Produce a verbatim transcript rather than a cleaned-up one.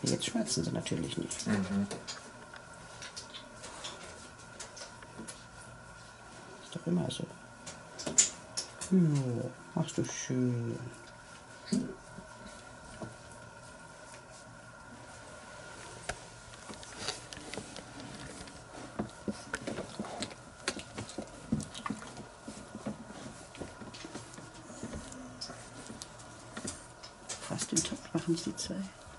Jetzt schmerzen sie natürlich nicht. Mhm. Ist doch immer so. Jo, machst du schön. Fast den Topf machen die zwei.